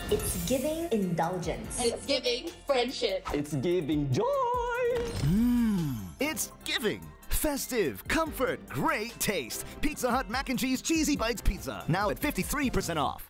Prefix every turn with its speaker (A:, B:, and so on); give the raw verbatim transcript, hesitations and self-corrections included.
A: It's giving indulgence.
B: And it's giving friendship.
C: It's giving joy.
D: Mmm, it's giving. Festive, comfort, great taste. Pizza Hut Mac and Cheese Cheesy Bites Pizza. Now at fifty-three percent off.